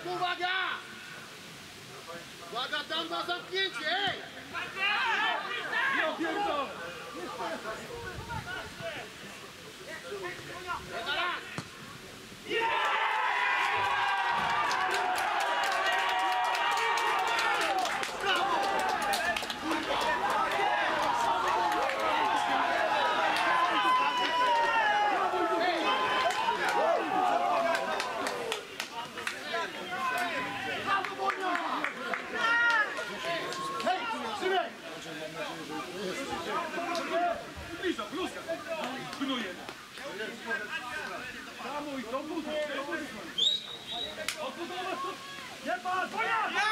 Uwaga! Uwaga, tam na zamknięcie, ej! Ja pierdolę! Raz! Bliżej, bluzka! Gnuje! Tamuj, to budu! Odbudować to! Nie patrz!